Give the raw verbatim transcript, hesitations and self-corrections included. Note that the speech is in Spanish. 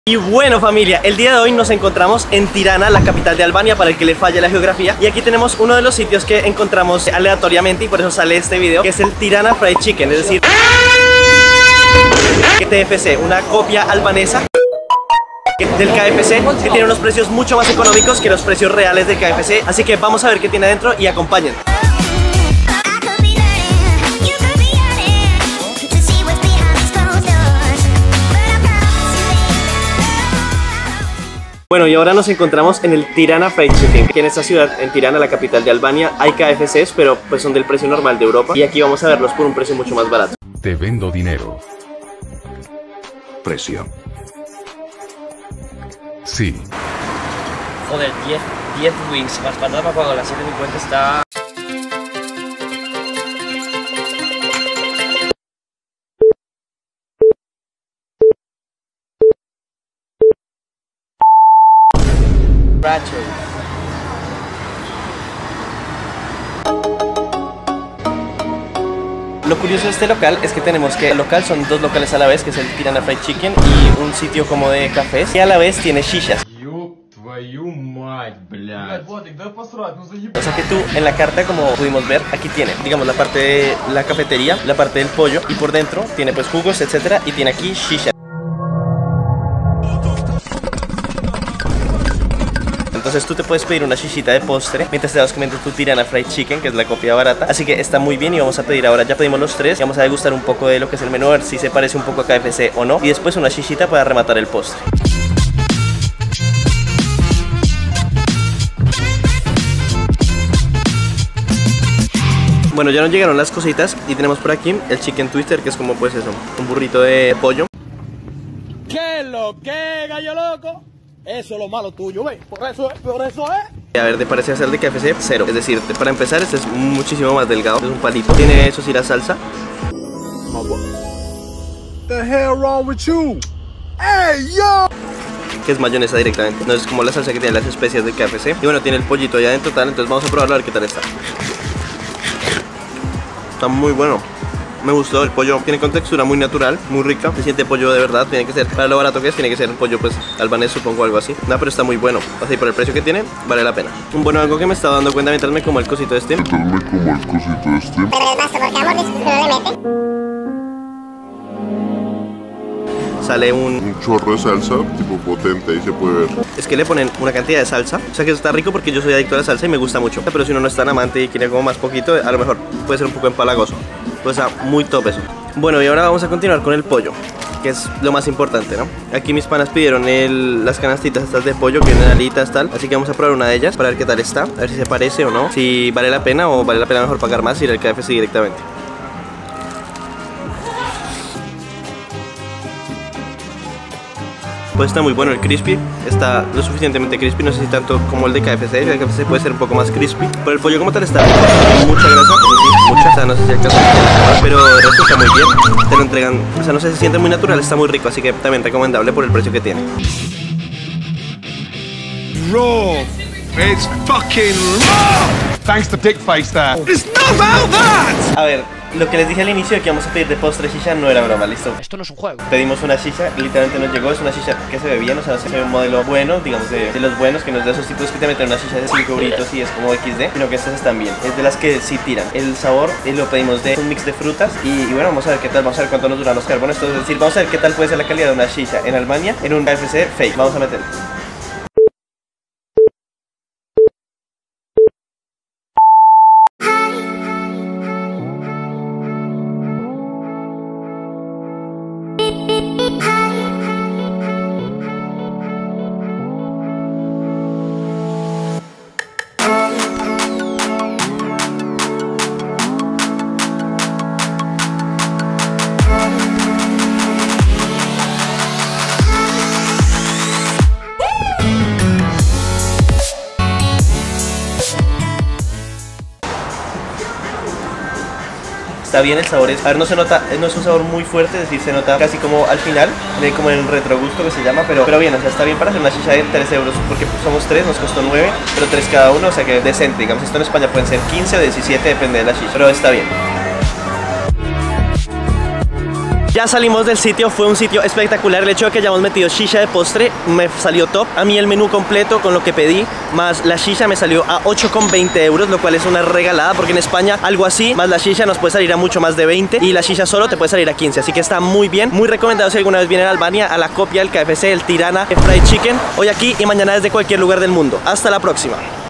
Y bueno, familia, el día de hoy nos encontramos en Tirana, la capital de Albania, para el que le falle la geografía. Y aquí tenemos uno de los sitios que encontramos aleatoriamente y por eso sale este video, que es el Tirana Fried Chicken, es decir, T F C, una copia albanesa del K F C, que tiene unos precios mucho más económicos que los precios reales del K F C. Así que vamos a ver qué tiene adentro y acompañen. Bueno, y ahora nos encontramos en el Tirana Fried Chicken. Aquí en esta ciudad, en Tirana, la capital de Albania, hay K F Cs, pero pues son del precio normal de Europa. Y aquí vamos a verlos por un precio mucho más barato. Te vendo dinero. Precio. Sí. Joder, diez wings más para nada, cuando las siete cincuenta está... Racho. Lo curioso de este local es que tenemos que el local son dos locales a la vez, que es el Tirana Fried Chicken y un sitio como de cafés, y a la vez tiene shishas. O sea que tú en la carta, como pudimos ver, aquí tiene, digamos, la parte de la cafetería, la parte del pollo, y por dentro tiene pues jugos, etcétera, y tiene aquí shisha. Entonces tú te puedes pedir una shishita de postre mientras te vas comiendo tu Tirana Fried Chicken, que es la copia barata. Así que está muy bien y vamos a pedir ahora, ya pedimos los tres y vamos a degustar un poco de lo que es el menú, a ver si se parece un poco a K F C o no. Y después una shishita para rematar el postre. Bueno, ya nos llegaron las cositas y tenemos por aquí el chicken twister, que es como pues eso, un burrito de pollo. ¿Qué lo que, gallo loco? Eso es lo malo tuyo, ¿ves? Por eso es, por eso es. A ver, de parece ser de K F C, cero. Es decir, para empezar, este es muchísimo más delgado. Es un palito. Tiene, eso sí, la salsa. The hell wrong with you? Hey, yo. Que es mayonesa directamente. No es como la salsa que tiene las especias de K F C. Y bueno, tiene el pollito allá adentro, tal. Entonces vamos a probarlo a ver qué tal está. Está muy bueno. Me gustó el pollo, tiene con textura muy natural, muy rica. Se siente pollo de verdad, tiene que ser, para lo barato que es, tiene que ser un pollo pues albanés, supongo, algo así. No, pero está muy bueno, así por el precio que tiene, vale la pena. Un bueno, algo que me estaba dando cuenta mientras me como el cosito este. Mientras me como el cosito este. Pero el vaso, porque amor, no le mete. Sale un... Un chorro de salsa, tipo potente, ahí se puede ver. Es que le ponen una cantidad de salsa. O sea que está rico porque yo soy adicto a la salsa y me gusta mucho. Pero si uno no es tan amante y quiere como más poquito, a lo mejor puede ser un poco empalagoso. Pues está muy top eso. Bueno, y ahora vamos a continuar con el pollo, que es lo más importante, ¿no? Aquí mis panas pidieron el, las canastitas estas de pollo, que vienen alitas, tal. Así que vamos a probar una de ellas para ver qué tal está. A ver si se parece o no. Si vale la pena o vale la pena mejor pagar más y ir al K F C directamente. Pues está muy bueno el crispy, está lo suficientemente crispy, no sé si tanto como el de K F C, el de K F C puede ser un poco más crispy, pero el pollo como tal está mucha grasa, sí, mucha, o sea, no sé si alcanza a cámara, pero el resto está muy bien, te lo entregan, o sea, no sé, se siente muy natural, está muy rico, así que también recomendable por el precio que tiene. Raw. It's fucking raw. Thanks to Dickface there. It's not about that. A ver, lo que les dije al inicio de que vamos a pedir de postre shisha no era broma, listo. Esto no es un juego. Pedimos una shisha, literalmente nos llegó, es una shisha que se ve bien, o sea, se ve un modelo bueno, digamos de, de los buenos, que no es de esos tipos que te meten una shisha de cinco euritos y es como equis de, sino que estas están bien, es de las que sí tiran. El sabor eh, lo pedimos de un mix de frutas y, y bueno, vamos a ver qué tal, vamos a ver cuánto nos duran los carbones, es decir, vamos a ver qué tal puede ser la calidad de una shisha en Albania en un K F C fake. Vamos a meterlo. Está bien el sabor, es, a ver, no se nota, no es un sabor muy fuerte, es decir, se nota casi como al final, como en el retrogusto que se llama, pero, pero bien, o sea, está bien para hacer una shisha de tres euros, porque somos tres, nos costó nueve, pero tres cada uno, o sea que decente, digamos, esto en España pueden ser quince o diecisiete, depende de la shisha, pero está bien. Ya salimos del sitio, fue un sitio espectacular. El hecho de que hayamos metido shisha de postre me salió top. A mí el menú completo con lo que pedí más la shisha me salió a ocho con veinte euros, lo cual es una regalada porque en España algo así más la shisha nos puede salir a mucho más de veinte y la shisha solo te puede salir a quince, así que está muy bien, muy recomendado si alguna vez vienen a Albania, a la copia del K F C, el Tirana Fried Chicken, hoy aquí y mañana desde cualquier lugar del mundo. Hasta la próxima.